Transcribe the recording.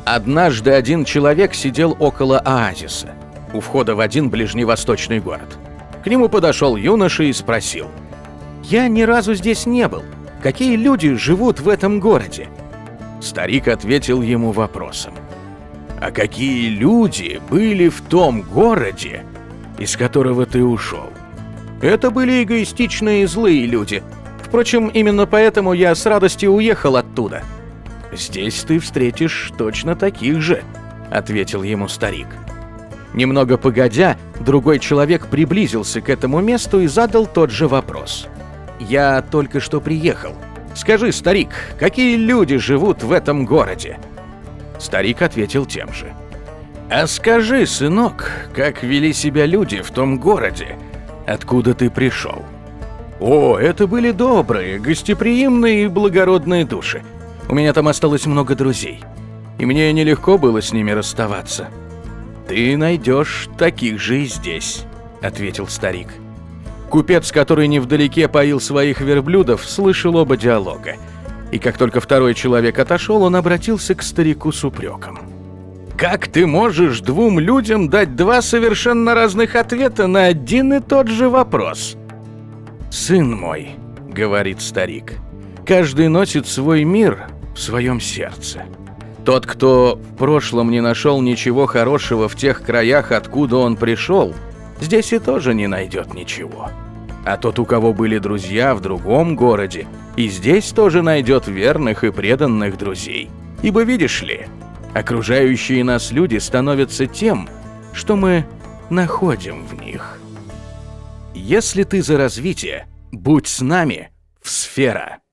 Однажды один человек сидел около оазиса, у входа в один ближневосточный город. К нему подошел юноша и спросил: «Я ни разу здесь не был. Какие люди живут в этом городе?» Старик ответил ему вопросом: «А какие люди были в том городе, из которого ты ушел?» «Это были эгоистичные и злые люди. Впрочем, именно поэтому я с радостью уехал оттуда». «Здесь ты встретишь точно таких же», — ответил ему старик. Немного погодя, другой человек приблизился к этому месту и задал тот же вопрос. «Я только что приехал. Скажи, старик, какие люди живут в этом городе?» Старик ответил тем же. «А скажи, сынок, как вели себя люди в том городе, откуда ты пришел?» «О, это были добрые, гостеприимные и благородные души. У меня там осталось много друзей, и мне нелегко было с ними расставаться». «Ты найдешь таких же и здесь», — ответил старик. Купец, который невдалеке поил своих верблюдов, слышал оба диалога. И как только второй человек отошел, он обратился к старику с упреком. «Как ты можешь двум людям дать два совершенно разных ответа на один и тот же вопрос?» «Сын мой», — говорит старик, — «каждый носит свой мир в своем сердце. Тот, кто в прошлом не нашел ничего хорошего в тех краях, откуда он пришел, здесь и тоже не найдет ничего. А тот, у кого были друзья в другом городе, и здесь тоже найдет верных и преданных друзей. Ибо, видишь ли, окружающие нас люди становятся тем, что мы находим в них. Если ты за развитие, будь с нами в Сфера.